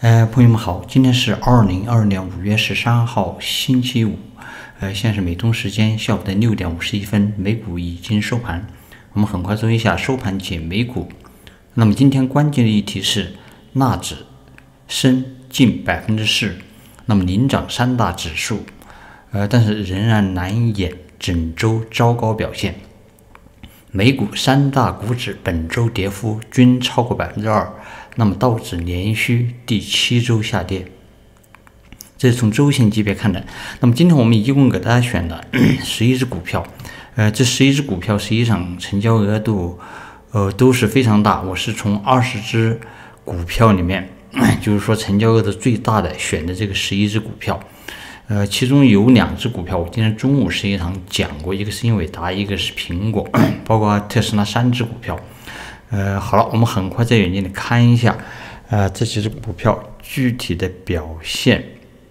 朋友们好，今天是2022年5月13号，星期五。现在是美东时间下午的6点51分，美股已经收盘。我们很快做一下收盘解美股。那么今天关键的议题是纳指升近4%，那么领涨三大指数，但是仍然难掩整周糟糕表现。美股三大股指本周跌幅均超过2%，那么道指连续第7周下跌。这是从周线级别看的。那么今天我们一共给大家选了11只股票，这11只股票实际上成交额度都是非常大。我是从20只股票里面，就是说成交额的最大的选的这个11只股票。其中有2只股票，我今天中午实际上讲过，一个是英伟达，一个是苹果，包括特斯拉3只股票。好了，我们很快在远近的看一下，这几只股票具体的表现。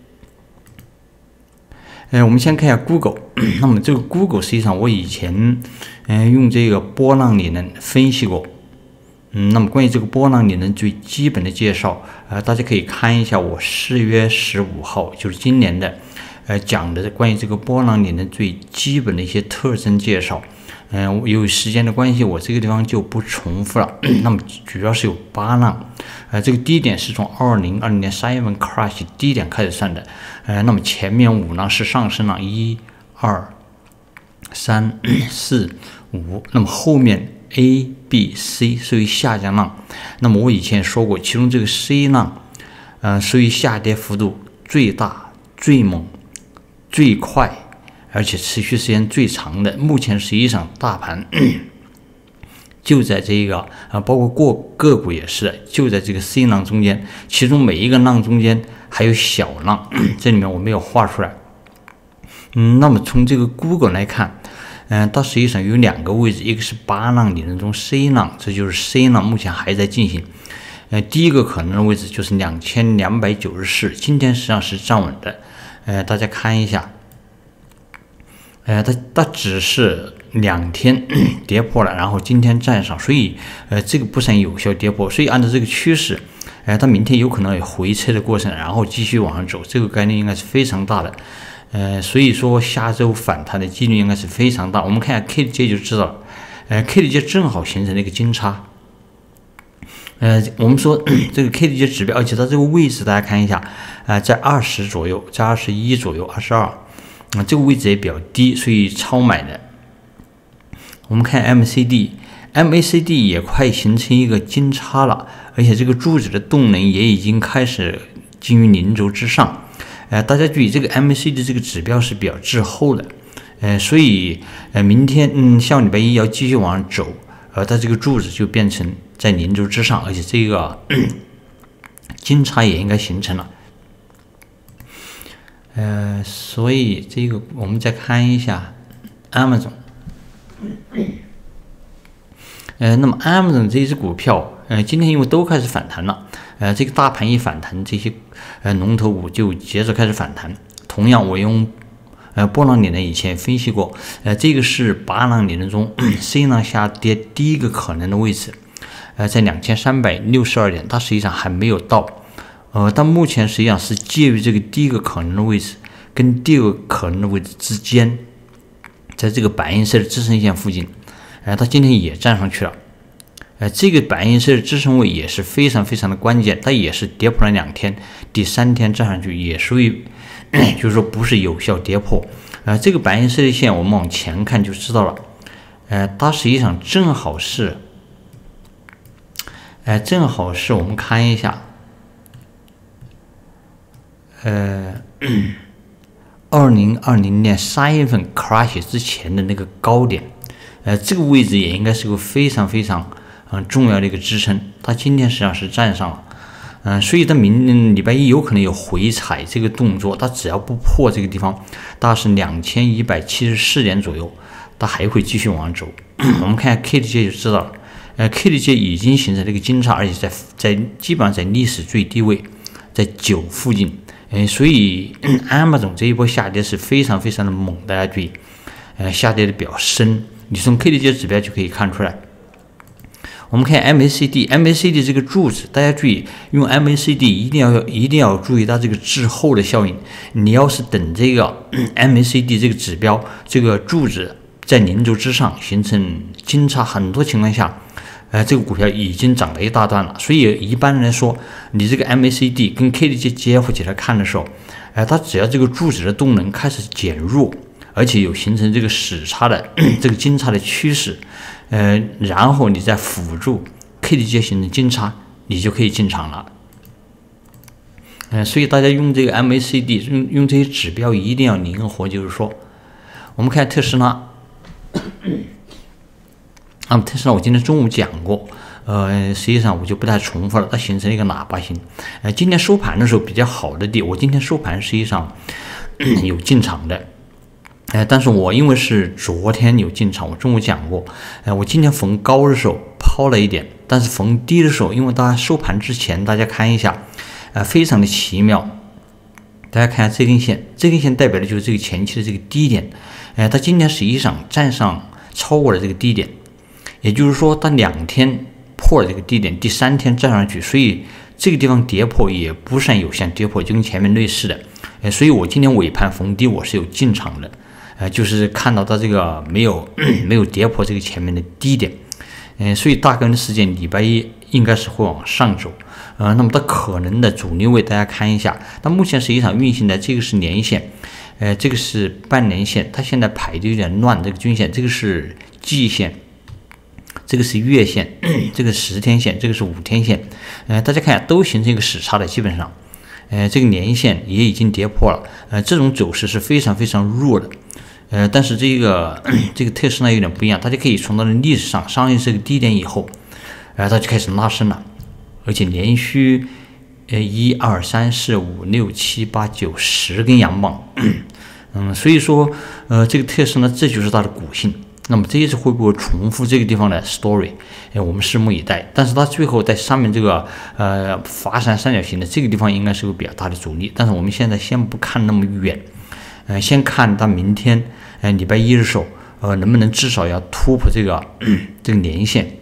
我们先看一下 Google， 那么这个 Google 实际上我以前用这个波浪理论分析过。那么关于这个波浪理论最基本的介绍，大家可以看一下我4月15号，就是今年的，讲的关于这个波浪理论最基本的一些特征介绍。由于时间的关系，我这个地方就不重复了。那么主要是有8浪，这个低点是从2020年3月份 crash 低点开始算的，那么前面5浪是上升浪，1、2、3、4、5，那么后面 A、B、C 属于下降浪。那么我以前说过，其中这个 C 浪，属于下跌幅度最大、最猛、最快，而且持续时间最长的。目前实际上大盘就在这个包括个股也是，就在这个 C 浪中间，其中每一个浪中间还有小浪，这里面我没有画出来。那么从这个 Google 来看，它实际上有2个位置，一个是8浪理论中 C 浪，这就是 C 浪目前还在进行。第一个可能的位置就是2294，今天实际上是站稳的。大家看一下，它只是2天跌破了，然后今天站上，所以这个不算有效跌破，所以按照这个趋势，它明天有可能有回撤的过程，然后继续往上走，这个概率应该是非常大的。所以说下周反弹的几率应该是非常大。我们看一下 K 线就知道了，K 线正好形成了一个金叉。我们说这个 K 线指标，而且它这个位置大家看一下，在20左右，在21左右，22，这个位置也比较低，所以超买的。我们看 MACD 也快形成一个金叉了，而且这个柱子的动能也已经开始近于0轴之上。大家注意，这个 MACD 这个指标是比较滞后的，所以明天下礼拜一要继续往上走，它这个柱子就变成在0轴之上，而且这个金叉也应该形成了。所以这个我们再看一下 Amazon。那么 Amazon 这一只股票，今天因为都开始反弹了，这个大盘一反弹，这些龙头股就接着开始反弹。同样，我用波浪理论以前分析过，这个是8浪理论中C 浪下跌第一个可能的位置，在2362点，它实际上还没有到，但目前实际上是介于这个第一个可能的位置跟第二个可能的位置之间，在这个白银色的支撑线附近，它今天也站上去了。这个白银色的支撑位也是非常非常的关键，它也是跌破了2天，第3天站上去也属于就是说不是有效跌破。这个白银色的线我们往前看就知道了，它实际上正好是我们看一下2020年3月份 crash 之前的那个高点，这个位置也应该是个非常非常重要的一个支撑，它今天实际上是站上了，所以它明礼拜一有可能有回踩这个动作，它只要不破这个地方，大概是2174点左右，它还会继续往上走。我们看下 K 线就知道了，K 线已经形成了一个金叉，而且在基本上在历史最低位，在9附近，所以Amazon 这一波下跌是非常非常的猛，大家注意，下跌的比较深，你从 K 线指标就可以看出来。 我们看 MACD 这个柱子，大家注意用 MACD 一定要注意它这个滞后的效应。你要是等这个MACD 这个指标这个柱子在零轴之上形成金叉，很多情况下，这个股票已经涨了一大段了。所以一般来说，你这个 MACD 跟 KDJ 结合起来看的时候，它只要这个柱子的动能开始减弱，而且有形成这个死叉的这个金叉的趋势。然后你再辅助 KDJ 形成金叉，你就可以进场了。所以大家用这个 MACD 用这些指标一定要灵活。就是说，我们看特斯拉，那么特斯拉我今天中午讲过，实际上我就不太重复了，它形成一个喇叭形。今天收盘的时候比较好的我今天收盘实际上有进场的。但是我因为是昨天有进场，我中午讲过，我今天逢高的时候抛了一点，但是逢低的时候，因为大家收盘之前，大家看一下，非常的奇妙。大家看一下这根线，这根线代表的就是这个前期的这个低点，它今天实际上站上超过了这个低点，也就是说，它2天破了这个低点，第3天站上去，所以这个地方跌破也不算有限跌破，就跟前面类似的。所以我今天尾盘逢低我是有进场的。就是看到它这个没有跌破这个前面的低点，所以大概的时间礼拜一应该是会往上走，那么它可能的阻力位大家看一下，它目前实际上运行的这个是年线，这个是半年线，它现在排的有点乱，这个均线，这个是季线，这个是月线，这个10天线，这个是5天线，大家看一下都形成一个死叉的，基本上，这个年线也已经跌破了，这种走势是非常非常弱的。但是这个特斯拉有点不一样，大家可以从它的历史上上一次这个低点以后，它就开始拉升了，而且连续1、2、3、4、5、6、7、8、9、10根阳棒，所以说这个特斯拉这就是它的股性。那么这一次会不会重复这个地方的 story？我们拭目以待。但是它最后在上面这个华山三角形的这个地方应该是个比较大的阻力，但是我们现在先不看那么远。先看到明天，礼拜一的时候，能不能至少要突破这个年线。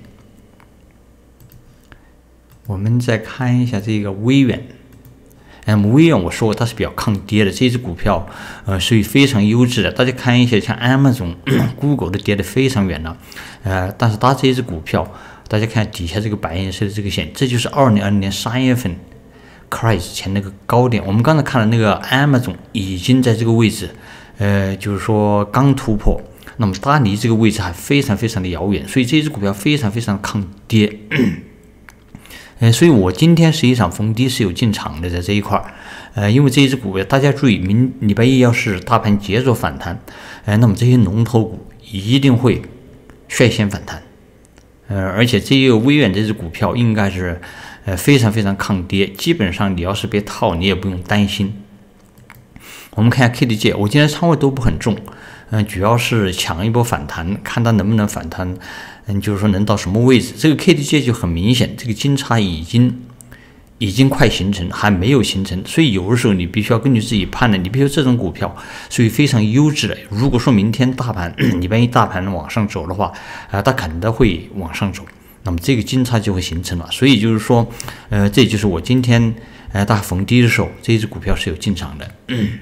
我们再看一下这个微软，微软我说过它是比较抗跌的，这只股票，属于非常优质的。大家看一下，像Amazon、Google 都跌得非常远了，但是它这只股票，大家看底下这个白颜色的这个线，这就是2020年3月份。Crash 前那个高点，我们刚才看了那个 Amazon 已经在这个位置，就是说刚突破，那么它离这个位置还非常非常的遥远，所以这只股票非常非常抗跌，所以我今天实际上逢低是有进场的在这一块因为这一只股票大家注意，明礼拜一要是大盘接着反弹，那么这些龙头股一定会率先反弹，而且这个微软这只股票应该是。非常非常抗跌，基本上你要是被套，你也不用担心。我们看一下 KDJ， 我今天仓位都不很重，主要是抢一波反弹，看它能不能反弹，就是说能到什么位置。这个 KDJ 就很明显，这个金叉已经快形成，还没有形成，所以有的时候你必须要根据自己判断。你比如这种股票属于非常优质的，如果说明天大盘礼拜一大盘往上走的话，它肯定会往上走。那么这个金叉就会形成了，所以就是说，这就是我今天大逢低的时候，这一只股票是有进场的。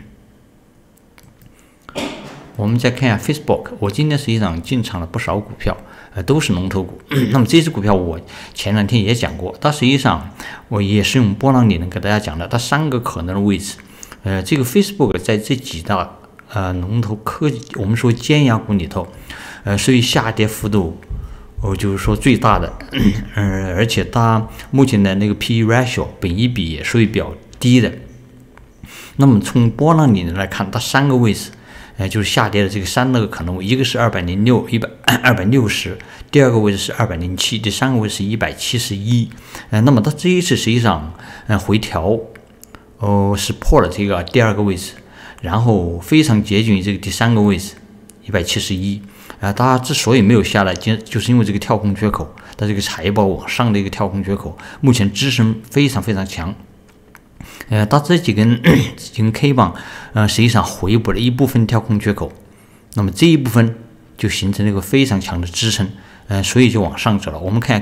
我们再看一下 Facebook， 我今天实际上进场了不少股票，都是龙头股。那么这只股票我前2天也讲过，它实际上我也是用波浪理论给大家讲的，它3个可能的位置。这个 Facebook 在这几大龙头科技，我们说尖牙股里头，所以下跌幅度。就是说最大的，而且它目前的那个 PE ratio 本益比也属于比较低的。那么从波浪理论来看，它3个位置，就是下跌的这个3个可能，一个是260，第2个位置是207，第3个位置是171。那么它这一次实际上回调，是破了这个第2个位置，然后非常接近于这个第3个位置171。它之所以没有下来，就是因为这个跳空缺口，它这个财报往上的一个跳空缺口，目前支撑非常非常强。它这几根 K 棒，实际上回补了一部分跳空缺口，那么这一部分就形成了一个非常强的支撑， 所以就往上走了。我们看一下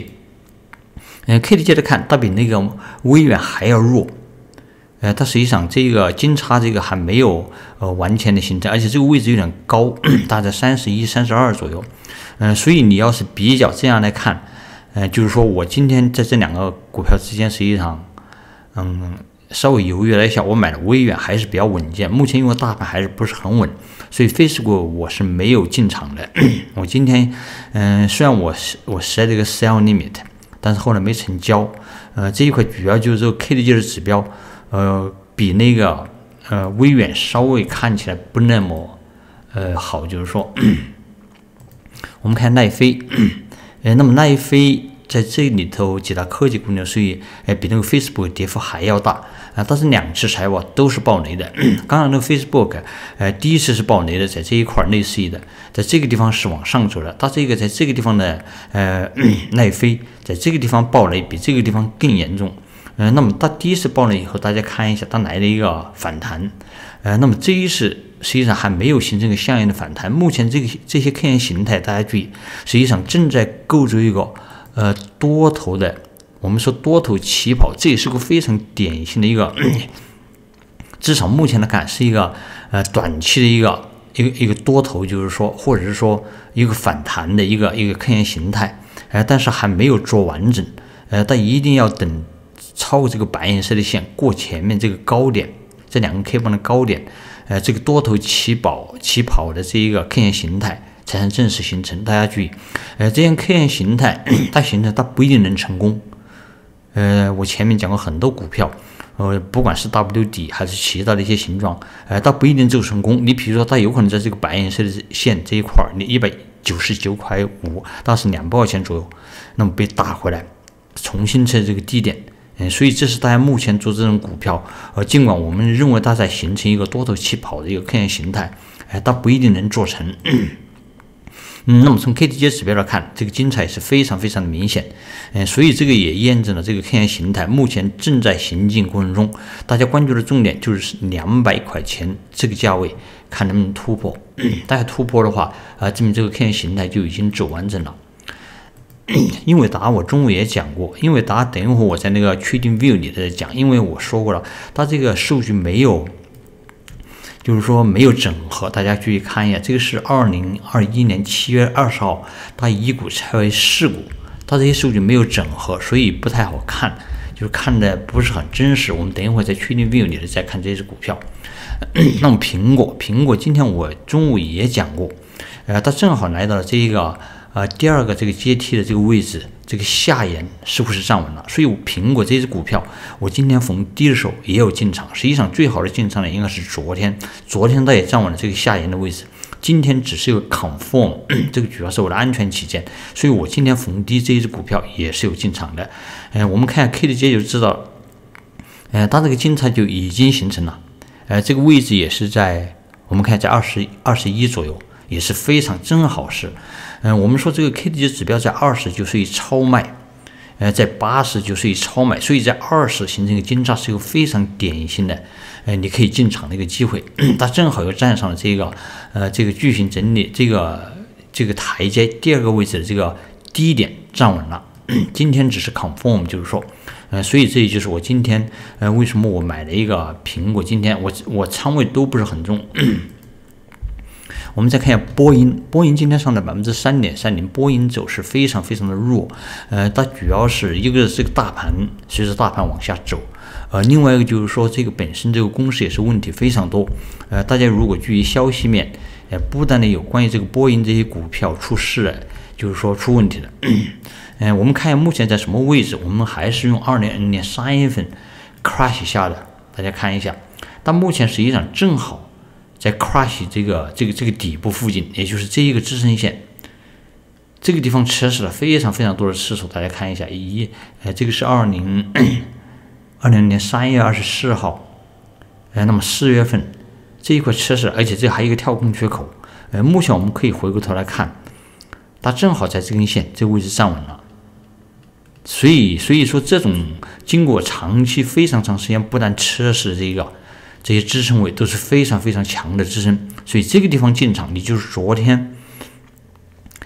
KDJ，KDJ 的看，它比那个微软还要弱。它实际上这个金叉这个还没有完全的形成，而且这个位置有点高，大概31、32左右。所以你要是比较这样来看，就是说我今天在这两个股票之间，实际上，稍微犹豫了一下，我买了微软还是比较稳健。目前因为大盘还是不是很稳，所以 Facebook 我是没有进场的。我今天，虽然我设这个 sell limit， 但是后来没成交。这一块主要就是这个 KDJ 的指标。比那个微软稍微看起来不那么好，就是说，我们看奈飞，那么奈飞在这里头几大科技股呢，所以比那个 Facebook 跌幅还要大但是两次财报都是爆雷的。刚刚那个 Facebook 第一次是爆雷的，在这一块类似的，在这个地方是往上走的，它这个在这个地方的奈飞在这个地方爆雷比这个地方更严重。那么它第一次爆了以后，大家看一下，它来了一个反弹，那么这一次实际上还没有形成一个相应的反弹。目前这些 K 线形态，大家注意，实际上正在构筑一个多头的，我们说多头起跑，这也是个非常典型的一个，至少目前来看是一个短期的一个多头，就是说，或者是说一个反弹的一个 K 线形态，但是还没有做完整，但一定要等。超过这个白颜色的线，过前面这个高点，这两个 K 棒的高点，这个多头起跑的这一个 K 线形态才能正式形成。大家注意，这样 K 线形态它形成，它不一定能成功。我前面讲过很多股票，不管是 W 底还是其他的一些形状，它不一定就成功。你比如说，它有可能在这个白颜色的线这一块，你199.5块，当时200块钱左右，那么被打回来，重新测这个低点。所以这是大家目前做这种股票，尽管我们认为它在形成一个多头起跑的一个 K 线形态，它不一定能做成。那么从 KDJ 指标来看，这个金叉也是非常非常的明显，所以这个也验证了这个 K 线形态目前正在行进过程中。大家关注的重点就是200块钱这个价位，看能不能突破。大家突破的话，证明这个 K 线形态就已经走完整了。英伟达我中午也讲过，英伟达等一会儿我在那个确定 view 里头讲，因为我说过了，它这个数据没有，就是说没有整合。大家注意看一下，这个是2021年7月20号，它1股拆为4股，它这些数据没有整合，所以不太好看，就是看的不是很真实。我们等一会儿在确定 view 里头再看这只股票。那么苹果今天我中午也讲过，它正好来到了这一个。第二个这个阶梯的这个位置，这个下沿似乎是站稳了，所以苹果这只股票，我今天逢低的时候也有进场。实际上最好的进场呢，应该是昨天它也站稳了这个下沿的位置，今天只是一个 confirm， 这个主要是我的安全起见，所以我今天逢低这一只股票也是有进场的。我们看 KDJ 就知道，它这个金叉就已经形成了，这个位置也是在我们看在21左右。也是非常正好是，我们说这个 KDJ 指标在20就属于超卖，在80就属于超买，所以在20形成一个金叉是一个非常典型的，你可以进场的一个机会。它正好又站上了这个巨型整理这个台阶第二个位置的这个低点站稳了。今天只是 confirm， 就是说，所以这也就是我今天为什么我买了一个苹果，今天我仓位都不是很重。我们再看一下波音今天上的3.30%，波音走势非常非常的弱，它主要是一个是这个大盘随着大盘往下走，另外一个就是说这个本身这个公司也是问题非常多，大家如果注意消息面，不但的有关于这个波音这些股票出事了，就是说出问题了，我们看一下目前在什么位置，我们还是用2020年3月份 crash 下的，大家看一下，但目前实际上正好。在 crash 这个底部附近，也就是这一个支撑线，这个地方测试了非常非常多的次数。大家看一下，这个是2020年3月24号，那么4月份这一块测试，而且这还有一个跳空缺口。目前我们可以回过头来看，它正好在这根线这个位置站稳了。所以说这种经过长期非常长时间不断测试这些支撑位都是非常非常强的支撑，所以这个地方进场，你就是昨天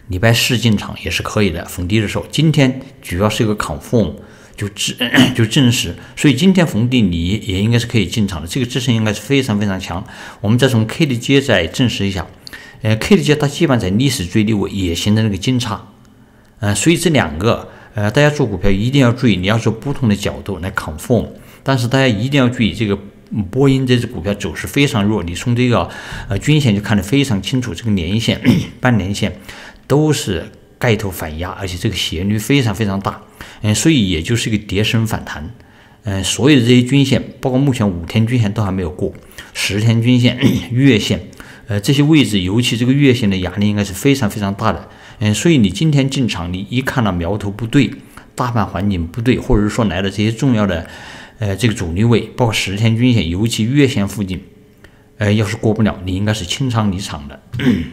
礼拜四进场也是可以的，逢低的时候。今天主要是一个 confirm， 就证实，所以今天逢低你也应该是可以进场的，这个支撑应该是非常非常强。我们再从 K 的阶再证实一下，K 的阶它基本在历史最低位也形成了个金叉，所以这两个大家做股票一定要注意，你要做不同的角度来 confirm， 但是大家一定要注意这个。波音这只股票走势非常弱，你从这个均线就看得非常清楚，这个年线、半年线都是盖头反压，而且这个斜率非常非常大，所以也就是一个跌升反弹。所有的这些均线，包括目前5天均线都还没有过，10天均线、月线，这些位置，尤其这个月线的压力应该是非常非常大的。所以你今天进场，你一看到苗头不对，大盘环境不对，或者说来了这些重要的。这个阻力位，包括10天均线，尤其月线附近，要是过不了，你应该是清仓离场的。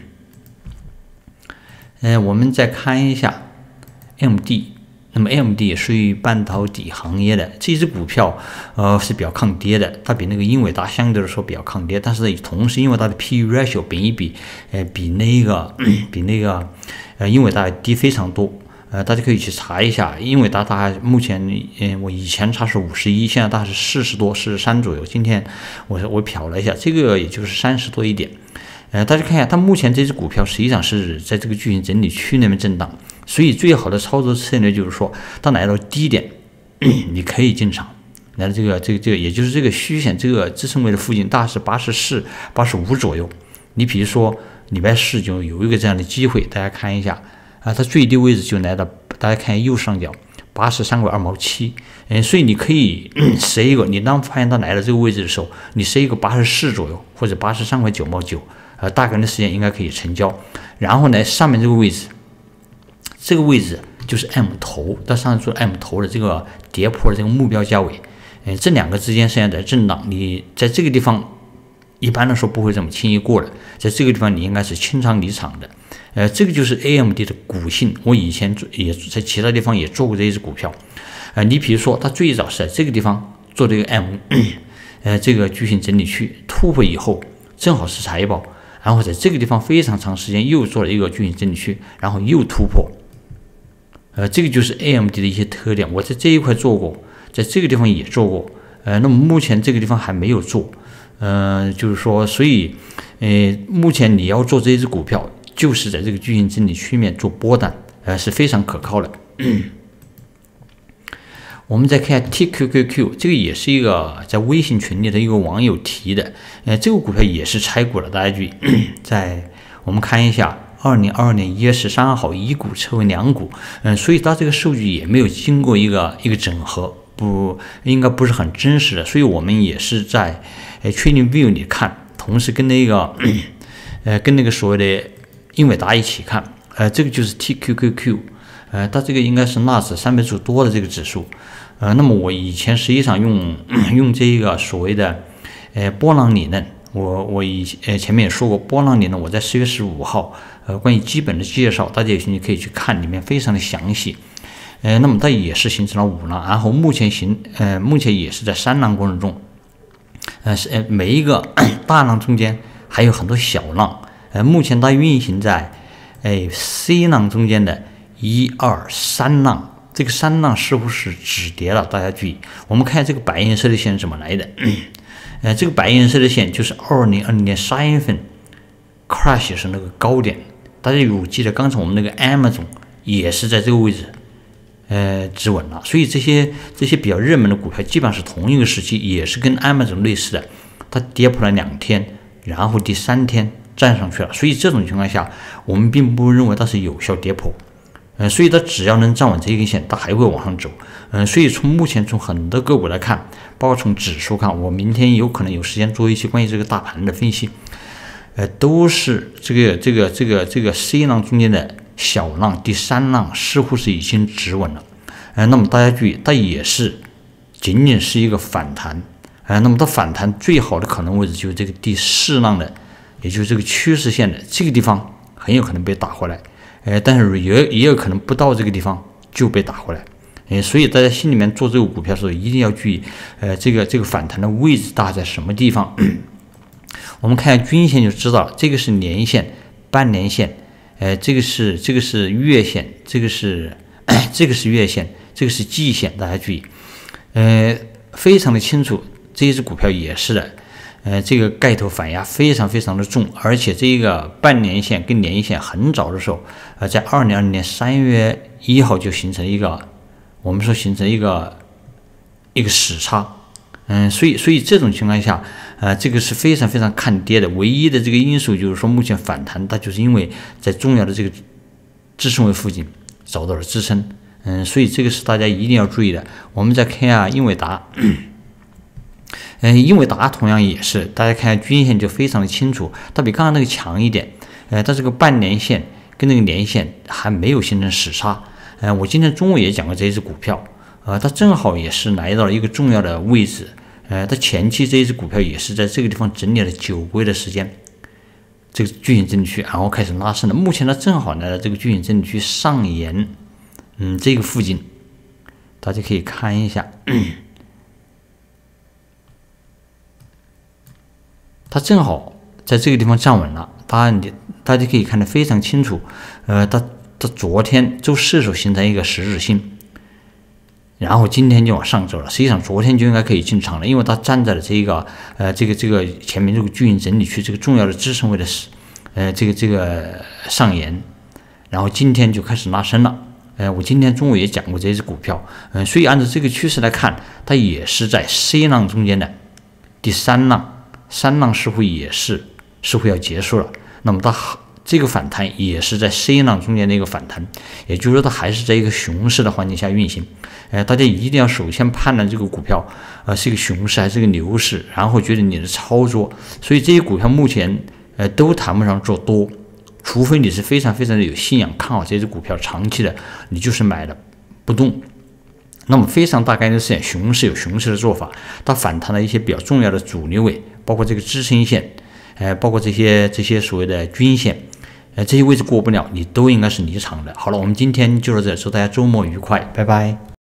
我们再看一下 MD， 那么 MD 也属于半导体行业的这只股票，是比较抗跌的，它比那个英伟达相对来说比较抗跌，但是同时因为它的 PE ratio 本益比，比那个英伟达低非常多。大家可以去查一下，英伟达它目前，我以前查是51，现在大概是40多、43左右。今天我瞟了一下，这个也就是30多一点。大家看一下，它目前这只股票实际上是在这个巨型整理区那边震荡，所以最好的操作策略就是说，它来到低点，你可以进场。来到这个，也就是这个虚线这个支撑位的附近，大概是84、85左右。你比如说礼拜四就有一个这样的机会，大家看一下。它最低位置就来到，大家看右上角83块2毛7，所以你可以设一个，你当发现它来到这个位置的时候，你设一个84左右或者83块9毛9，大概的时间应该可以成交。然后呢，上面这个位置就是 M 头，到上面做 M 头的这个跌破的这个目标价位，这两个之间实际上在震荡，你在这个地方一般来说不会这么轻易过的，在这个地方你应该是清仓离场的。这个就是 AMD 的股性，我以前也在其他地方也做过这一只股票。你比如说，它最早是在这个地方做这个 这个巨型整理区突破以后，正好是财报，然后在这个地方非常长时间又做了一个巨型整理区，然后又突破。这个就是 AMD 的一些特点。我在这一块做过，在这个地方也做过。那么目前这个地方还没有做。就是说，所以目前你要做这一只股票。就是在这个巨型整理区面做波段，是非常可靠的。我们再看一下 TQQQ， 这个也是一个在微信群里的一个网友提的，这个股票也是拆股了，大家注意，在我们看一下2022年1月13号一股撤为2股，所以它这个数据也没有经过一个整合，应该不是很真实的，所以我们也是在TradingView 里看，同时跟那个所谓的英伟达一起看，这个就是 TQQQ， 它这个应该是纳指300指多的这个指数，那么我以前实际上用这个所谓的波浪理论，我前面也说过波浪理论，我在4月15号关于基本的介绍，大家有兴趣可以去看，里面非常的详细。那么它也是形成了5浪，然后目前也是在3浪过程中，每一个大浪中间还有很多小浪。目前它运行在C 浪中间的1、2、3浪，这个3浪似乎是止跌了，大家注意。我们看这个白颜色的线怎么来的？这个白颜色的线就是2020年3月份 crash 是那个高点，大家有记得刚才我们那个 Amazon 也是在这个位置止稳了，所以这些比较热门的股票基本上是同一个时期，也是跟 Amazon 类似的，它跌破了2天，然后第3天站上去了，所以这种情况下，我们并不认为它是有效跌破，所以它只要能站稳这一根线，它还会往上走，所以目前从很多个股来看，包括从指数看，我明天有可能有时间做一些关于这个大盘的分析，都是这个 C 浪中间的小浪，第3浪似乎是已经止稳了，那么大家注意，它也是仅仅是一个反弹，那么它反弹最好的可能位置就是这个第4浪的。也就是这个趋势线的这个地方很有可能被打回来，但是也有可能不到这个地方就被打回来，所以大家心里面做这个股票的时候一定要注意，这个反弹的位置大概在什么地方。我们看下均线就知道了，这个是年线、半年线， 这个是月线，这个是月线，这个是季线，大家注意，非常的清楚，这一只股票也是的，这个盖头反压非常的重，而且这个半年线跟年线很早的时候，在2020年3月1号就形成一个，我们说形成一个死叉。所以这种情况下，这个是非常看跌的。唯一的这个因素就是说，目前反弹它就是因为在重要的这个支撑位附近找到了支撑。所以这个是大家一定要注意的。我们再看一下英伟达，英伟达同样也是，大家看均线就非常的清楚，它比刚刚那个强一点。它这个半年线跟那个年线还没有形成死叉。我今天中午也讲过这一只股票，它正好也是来到了一个重要的位置。它前期这一只股票也是在这个地方整理了久规的时间，这个巨型整理区，然后开始拉升了。目前它正好来到这个巨型整理区上沿，这个附近，大家可以看一下，它正好在这个地方站稳了。大家可以看得非常清楚，它昨天周4的时候形成一个十字星。然后今天就往上走了，实际上昨天就应该可以进场了，因为它站在了这个前面这个巨型整理区这个重要的支撑位的这个上沿，然后今天就开始拉升了。我今天中午也讲过这只股票，所以按照这个趋势来看，它也是在 C 浪中间的第3浪，3浪似乎要结束了，那么它这个反弹也是在 C 浪中间的一个反弹，也就是说它还是在一个熊市的环境下运行。大家一定要首先判断这个股票是一个熊市还是一个牛市，然后决定你的操作。所以这些股票目前都谈不上做多，除非你是非常的有信仰，看好这只股票长期的，你就是买了不动。那么非常大概率是熊市有熊市的做法，它反弹了一些比较重要的主流位，包括这个支撑线，包括这些所谓的均线。这些位置过不了，你都应该是离场的。好了，我们今天就到这，祝大家周末愉快，拜拜。